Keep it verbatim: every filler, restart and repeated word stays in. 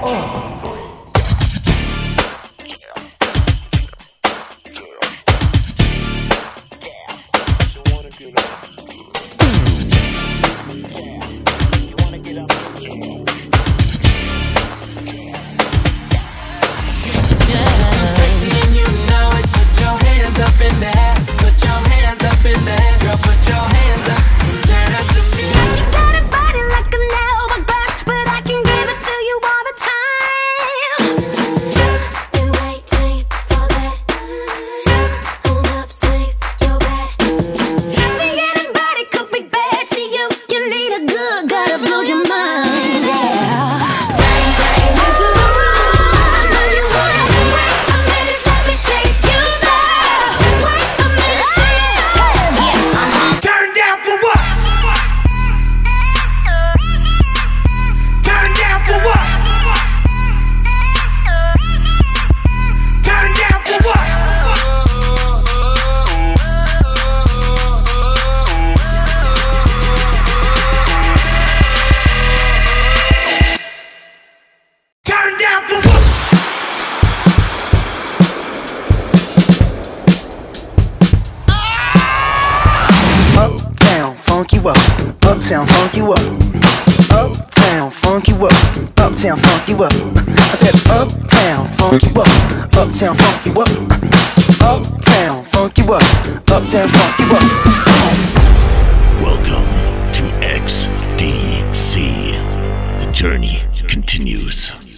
funk you up, uptown funk you up, uptown funk you up, uptown funk you up. I said uptown funk you up, uptown funk you up, uptown funk you up, uptown funk you up. Welcome to X D C. The journey continues.